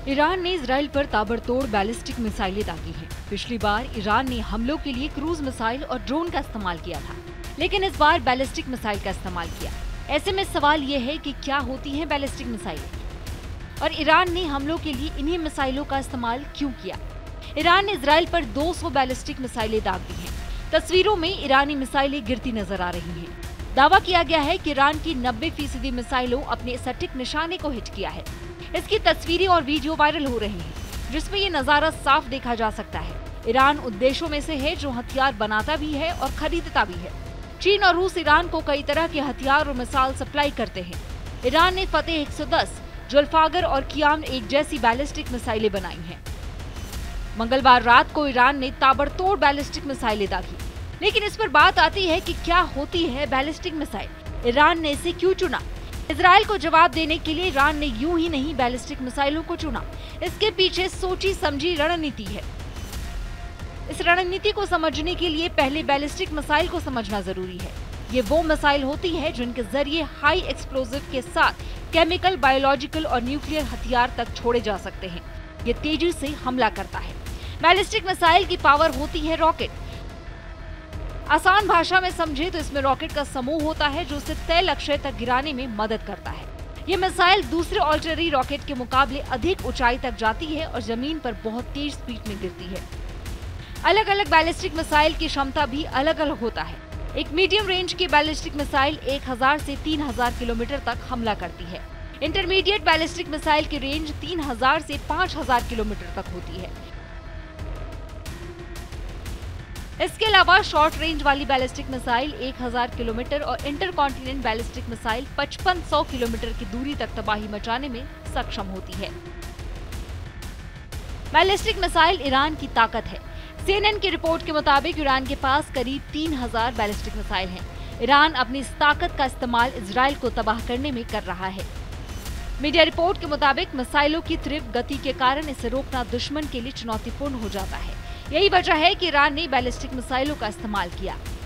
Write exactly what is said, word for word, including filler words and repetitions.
Iran ने Israel पर ताबड़तोड़ बैलिस्टिक मिसाइलें दागी हैं। पिछली बार ईरान ने हमलों के लिए क्रूज मिसाइल और ड्रोन का इस्तेमाल किया था, लेकिन इस बार बैलिस्टिक मिसाइल का इस्तेमाल किया। ऐसे में सवाल ये है कि क्या होती हैं बैलिस्टिक मिसाइलें और ईरान ने हमलों के लिए इन्हीं मिसाइलों का इस्तेमाल क्यों किया। ईरान ने इजराइल पर दो सौ बैलिस्टिक मिसाइलें दाग दी हैं। तस्वीरों में ईरानी मिसाइलें गिरती नजर आ रही हैं। दावा किया गया है कि ईरान की नब्बे फीसदी मिसाइलों अपने सटीक निशाने को हिट किया है। इसकी तस्वीरें और वीडियो वायरल हो रहे हैं, जिसमें ये नजारा साफ देखा जा सकता है। ईरान उन देशों में से है जो हथियार बनाता भी है और खरीदता भी है। चीन और रूस ईरान को कई तरह के हथियार और मिसाइल सप्लाई करते हैं। ईरान ने फतेह एक सौ दस, जुल्फागर और कियाम एक जैसी बैलिस्टिक मिसाइलें बनाई हैं। मंगलवार रात को ईरान ने ताबड़तोड़ बैलिस्टिक मिसाइलें दागी, लेकिन इस पर बात आती है कि क्या होती है बैलिस्टिक मिसाइल, ईरान ने इसे क्यों चुना। इजराइल को जवाब देने के लिए ईरान ने यूं ही नहीं बैलिस्टिक मिसाइलों को चुना। इसके पीछे सोची समझी रणनीति है। इस रणनीति को समझने के लिए पहले बैलिस्टिक मिसाइल को समझना जरूरी है। ये वो मिसाइल होती है जिनके जरिए हाई एक्सप्लोजिव के साथ केमिकल, बायोलॉजिकल और न्यूक्लियर हथियार तक छोड़े जा सकते हैं। ये तेजी से हमला करता है। बैलिस्टिक मिसाइल की पावर होती है रॉकेट। आसान भाषा में समझे तो इसमें रॉकेट का समूह होता है जो उसे तय लक्ष्य तक गिराने में मदद करता है। ये मिसाइल दूसरे ऑर्डिनरी रॉकेट के मुकाबले अधिक ऊंचाई तक जाती है और जमीन पर बहुत तेज स्पीड में गिरती है। अलग अलग बैलिस्टिक मिसाइल की क्षमता भी अलग अलग होता है। एक मीडियम रेंज की बैलिस्टिक मिसाइल एक हज़ार से तीन हज़ार किलोमीटर तक हमला करती है। इंटरमीडिएट बैलिस्टिक मिसाइल की रेंज तीन हज़ार से पाँच हज़ार किलोमीटर तक होती है। इसके अलावा शॉर्ट रेंज वाली बैलिस्टिक मिसाइल एक हज़ार किलोमीटर और इंटरकॉन्टिनेंट बैलिस्टिक मिसाइल पचपन सौ किलोमीटर की दूरी तक तबाही मचाने में सक्षम होती है। बैलिस्टिक मिसाइल ईरान की ताकत है। सीएनएन की रिपोर्ट के मुताबिक ईरान के पास करीब तीन हज़ार बैलिस्टिक मिसाइल हैं। ईरान अपनी इस ताकत का इस्तेमाल इजराइल को तबाह करने में कर रहा है। मीडिया रिपोर्ट के मुताबिक मिसाइलों की तीव्र गति के कारण इसे रोकना दुश्मन के लिए चुनौतीपूर्ण हो जाता है। यही वजह है कि ईरान ने बैलिस्टिक मिसाइलों का इस्तेमाल किया।